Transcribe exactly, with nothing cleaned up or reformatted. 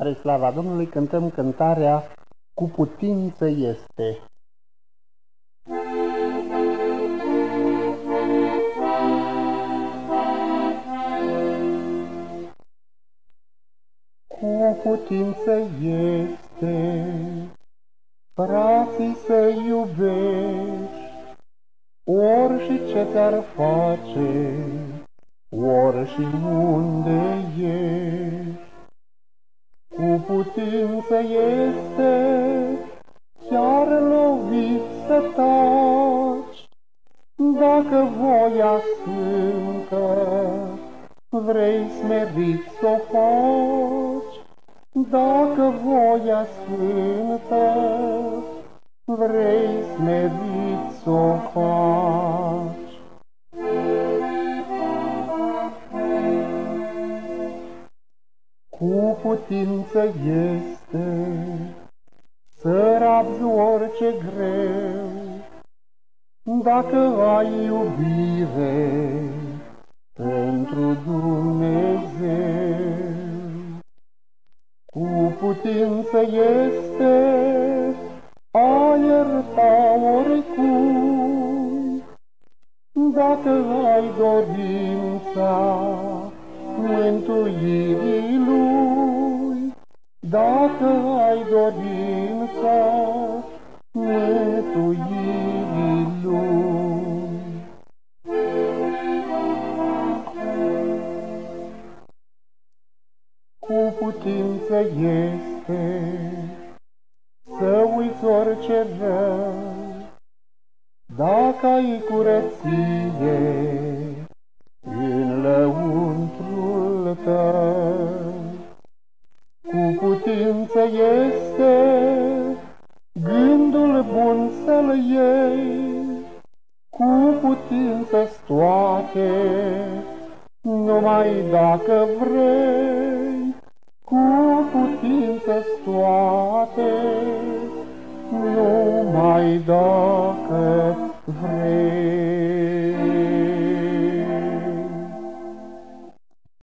Spre slava Domnului cântăm cântarea Cu putință este. Cu putință este, frații, să iubești, ori și ce ți-ar face, ori și unde ești. Cu putință este, chiar lovit să taci, dacă voia sfântă vrei smerit s-o faci. Dacă voia sfântă vrei smerit s-o faci. Cu putință este să rabzi orice greu, dacă ai iubire pentru Dumnezeu. Cu putință este a ierta oricui, dacă ai dorința mântuirii Lui, dacă ai dorința mântuirii Lui. Cu putință este să uiți orice rău, dacă ai curăție în lăuntrul tău. Cu putință este gândul bun să-l iei, cu putință-ți toate, numai dacă vrei. Cu putință-ți toate, numai dacă